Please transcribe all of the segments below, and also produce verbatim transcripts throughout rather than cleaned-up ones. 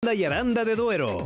Ronda y Aranda de Duero.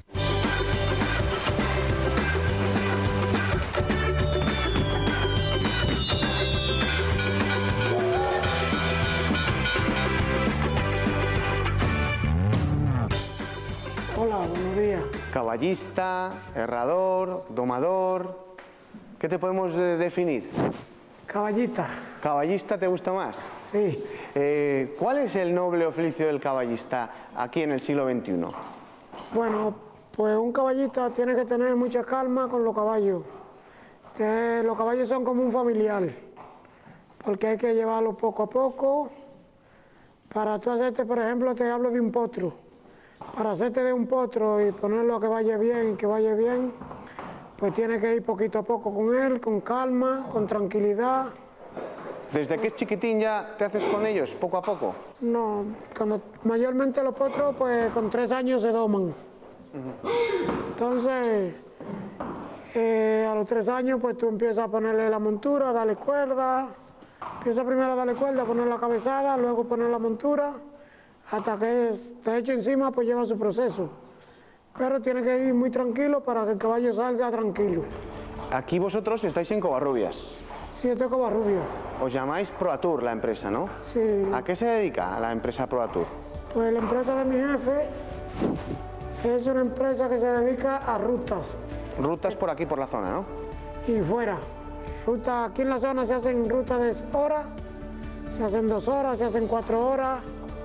Hola, buenos días. Caballista, herrador, domador, ¿qué te podemos eh, definir? Caballista. ¿Caballista te gusta más? Sí. Eh, ¿Cuál es el noble oficio del caballista aquí en el siglo veintiuno? Bueno, pues un caballista tiene que tener mucha calma con los caballos. Que los caballos son como un familiar, porque hay que llevarlos poco a poco. Para tú hacerte, por ejemplo, te hablo de un potro. Para hacerte de un potro y ponerlo a que vaya bien, que vaya bien, pues tienes que ir poquito a poco con él, con calma, con tranquilidad. ¿Desde que es chiquitín ya te haces con ellos, poco a poco? No, cuando mayormente los potros, pues con tres años se doman. Uh-huh. Entonces, eh, a los tres años, pues tú empiezas a ponerle la montura, darle cuerda. Empieza primero a darle cuerda, poner la cabezada, luego poner la montura. Hasta que esté hecho encima, pues lleva su proceso. Pero tiene que ir muy tranquilo para que el caballo salga tranquilo. Aquí vosotros estáis en Covarrubias. Sí, esto es Covarrubias. Os llamáis ProAtour, la empresa, ¿no? Sí. ¿A qué se dedica la empresa ProAtour? Pues la empresa de mi jefe es una empresa que se dedica a rutas. Rutas por aquí, por la zona, ¿no? Y fuera. Rutas, aquí en la zona se hacen rutas de horas, se hacen dos horas, se hacen cuatro horas.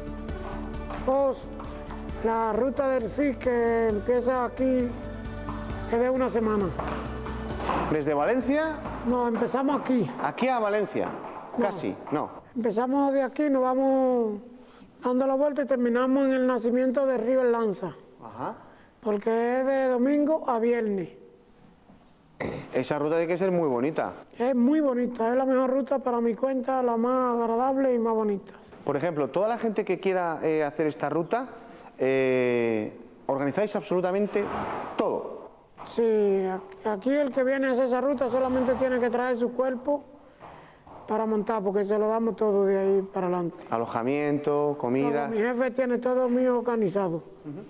La ruta del C I que empieza aquí es de una semana. ¿Desde Valencia? No, empezamos aquí. ¿Aquí a Valencia? No. Casi, no. Empezamos de aquí, nos vamos dando la vuelta y terminamos en el nacimiento de Río El Lanza. Ajá. Porque es de domingo a viernes. Esa ruta tiene que ser muy bonita. Es muy bonita, es la mejor ruta para mi cuenta, la más agradable y más bonita. Por ejemplo, toda la gente que quiera eh, hacer esta ruta, eh, organizáis absolutamente todo. Sí, aquí el que viene a hacer esa ruta solamente tiene que traer su cuerpo para montar, porque se lo damos todo de ahí para adelante. Alojamiento, comida. Mi jefe tiene todo mío organizado.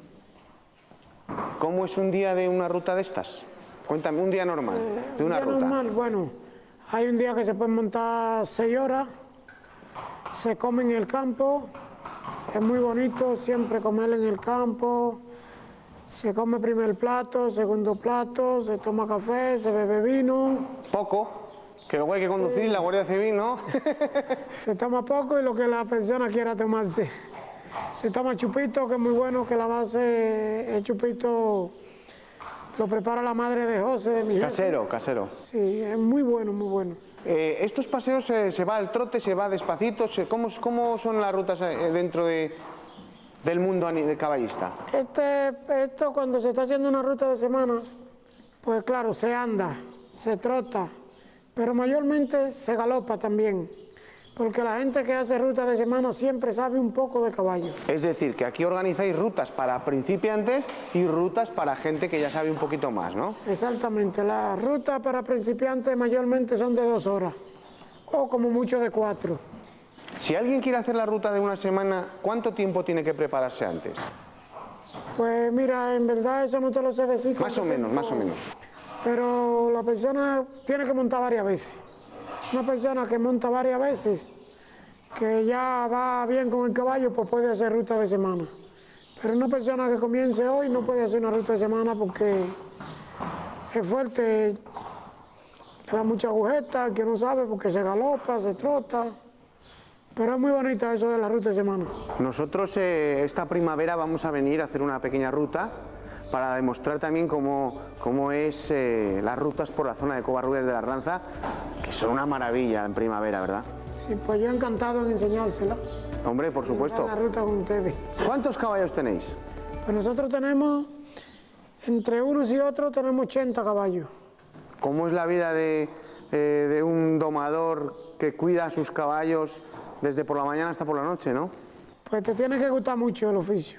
¿Cómo es un día de una ruta de estas? Cuéntame, un día normal eh, de una un día ruta. Normal, bueno, hay un día que se puede montar seis horas. Se come en el campo, es muy bonito siempre comer en el campo. Se come primer plato, segundo plato, se toma café, se bebe vino. Poco, que luego hay que conducir sí. La Guardia Civil, ¿no? Se toma poco y lo que la persona quiera tomarse. Se toma chupito, que es muy bueno, que la base, el chupito lo prepara la madre de José, de mi jefe. Casero, casero. Sí, es muy bueno, muy bueno. Eh, ¿Estos paseos eh, se va al trote, se va despacito? Se, ¿cómo, ¿Cómo son las rutas eh, dentro de, del mundo de caballista? Este, esto cuando se está haciendo una ruta de semanas, pues claro, se anda, se trota, pero mayormente se galopa también, porque la gente que hace ruta de semana siempre sabe un poco de caballo. Es decir, que aquí organizáis rutas para principiantes y rutas para gente que ya sabe un poquito más, ¿no? Exactamente, las rutas para principiantes mayormente son de dos horas, o como mucho de cuatro. Si alguien quiere hacer la ruta de una semana, ¿cuánto tiempo tiene que prepararse antes? Pues mira, en verdad eso no te lo sé decir. Más o menos, más o menos. Pero la persona tiene que montar varias veces. Una persona que monta varias veces, que ya va bien con el caballo, pues puede hacer ruta de semana. Pero una persona que comience hoy no puede hacer una ruta de semana porque es fuerte, le da mucha agujeta, que no sabe porque se galopa, se trota. Pero es muy bonita eso de la ruta de semana. Nosotros eh, esta primavera vamos a venir a hacer una pequeña ruta para demostrar también cómo, cómo es eh, las rutas por la zona de Covarrubias de la Arlanza, que son una maravilla en primavera, ¿verdad? Sí, pues yo encantado en enseñársela. Hombre, por supuesto. La ruta con ustedes. ¿Cuántos caballos tenéis? Pues nosotros tenemos, entre unos y otros, tenemos ochenta caballos. ¿Cómo es la vida de, eh, de un domador que cuida a sus caballos desde por la mañana hasta por la noche, no? Pues te tiene que gustar mucho el oficio,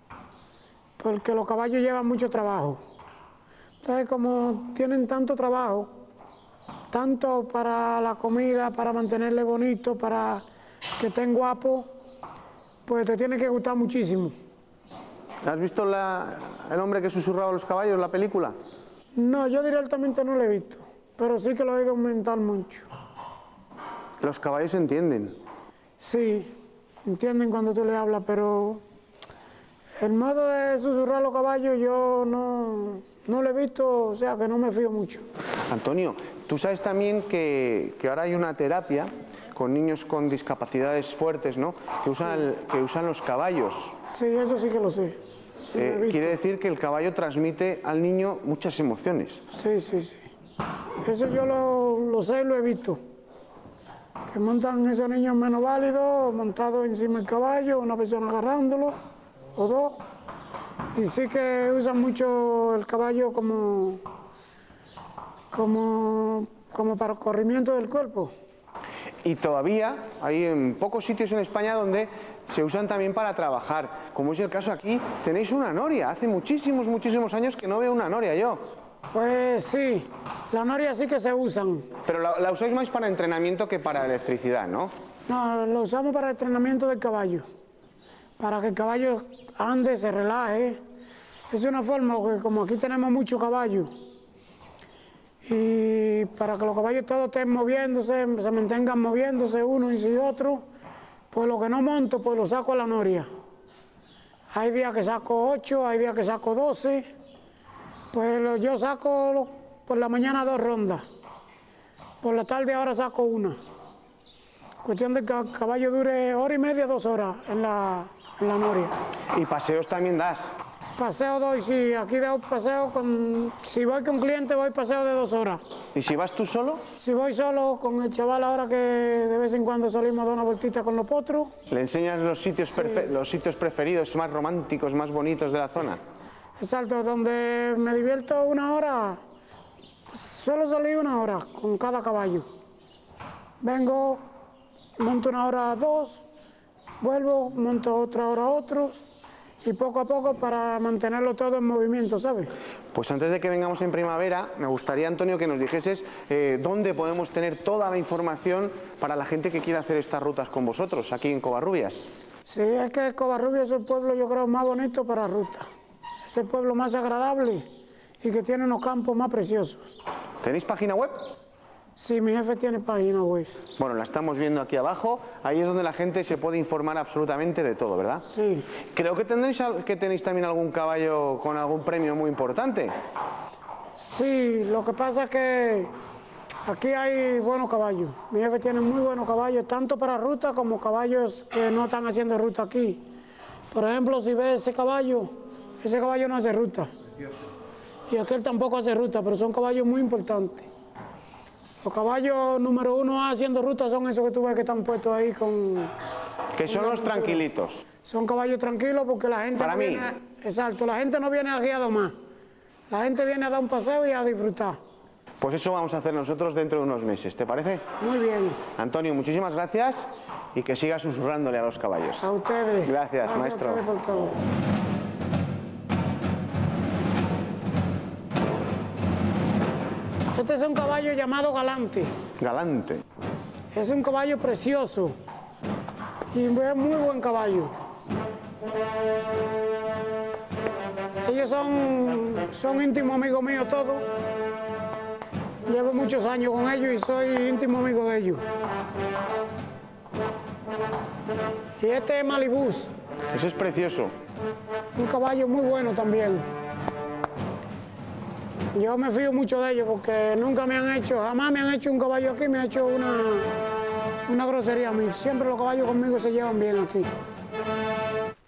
porque los caballos llevan mucho trabajo. Entonces, como tienen tanto trabajo, tanto para la comida, para mantenerle bonito, para que estén guapos, pues te tiene que gustar muchísimo. ¿Has visto la, el hombre que susurraba a los caballos, la película? No, yo directamente no lo he visto, pero sí que lo he oído comentar mucho. Los caballos entienden. Sí, entienden cuando tú le hablas, pero el modo de susurrar a los caballos yo no, no lo he visto, o sea que no me fío mucho. Antonio, tú sabes también que, que ahora hay una terapia con niños con discapacidades fuertes, ¿no? Que usan, que usan los caballos. Sí, eso sí que lo sé. Sí, lo he Eh, visto. quiere decir que el caballo transmite al niño muchas emociones. Sí, sí, sí. Eso yo lo, lo sé y lo he visto. Que montan esos niños menos válidos, montados encima del caballo, una persona agarrándolo, o dos. Y sí que usan mucho el caballo como, como, como para corrimiento del cuerpo. Y todavía hay en pocos sitios en España donde se usan también para trabajar. Como es el caso aquí, tenéis una noria. Hace muchísimos, muchísimos años que no veo una noria yo. Pues sí, las norias sí que se usan. Pero la, la usáis más para entrenamiento que para electricidad, ¿no? No, lo usamos para el entrenamiento del caballo. Para que el caballo ande, se relaje. Es una forma, porque como aquí tenemos mucho caballo, y para que los caballos todos estén moviéndose, se mantengan moviéndose uno y otro, pues lo que no monto, pues lo saco a la noria. Hay días que saco ocho, hay días que saco doce, pues lo- yo saco lo- por la mañana dos rondas, por la tarde ahora saco una. Cuestión de que el caballo dure hora y media, dos horas en la, en la noria. Y paseos también das. Paseo doy, sí, aquí doy paseo con, si voy con cliente voy paseo de dos horas. ¿Y si vas tú solo? Si voy solo con el chaval ahora que de vez en cuando salimos a dar una vueltita con los potros, ¿Le enseñas los sitios, perfe- los sitios preferidos, más románticos, más bonitos de la zona? exacto, donde me divierto una hora, solo salí una hora con cada caballo. Vengo, monto una hora dos, vuelvo, monto otra hora otros, y poco a poco para mantenerlo todo en movimiento, ¿sabes? Pues antes de que vengamos en primavera, me gustaría, Antonio, que nos dijeses eh, dónde podemos tener toda la información para la gente que quiera hacer estas rutas con vosotros, aquí en Covarrubias. Sí, es que Covarrubias es el pueblo, yo creo, más bonito para ruta. Es el pueblo más agradable y que tiene unos campos más preciosos. ¿Tenéis página web? Sí, mi jefe tiene página web. Bueno, la estamos viendo aquí abajo. Ahí es donde la gente se puede informar absolutamente de todo, ¿verdad? Sí. Creo que, tendréis, al- que tenéis también algún caballo con algún premio muy importante. Sí, lo que pasa es que aquí hay buenos caballos. Mi jefe tiene muy buenos caballos, tanto para ruta como caballos que no están haciendo ruta aquí. Por ejemplo, si ves ese caballo, ese caballo no hace ruta. Y aquel tampoco hace ruta, pero son caballos muy importantes. Los caballos número uno haciendo ruta son esos que tú ves que están puestos ahí con... Que son los tranquilitos. Son caballos tranquilos porque la gente Para no mí. viene... Exacto, la gente no viene aquí a domar. La gente viene a dar un paseo y a disfrutar. Pues eso vamos a hacer nosotros dentro de unos meses, ¿te parece? Muy bien. Antonio, muchísimas gracias y que sigas susurrándole a los caballos. A ustedes. Gracias, maestro. A ustedes por todo. Este es un caballo llamado Galante. Galante. Es un caballo precioso y es muy buen caballo. Ellos son, son íntimos amigos míos todos. Llevo muchos años con ellos y soy íntimo amigo de ellos. Y este es Malibús, Ese es precioso. un caballo muy bueno también. Yo me fío mucho de ellos porque nunca me han hecho, jamás me han hecho un caballo aquí, me ha hecho una, una grosería a mí. Siempre los caballos conmigo se llevan bien aquí.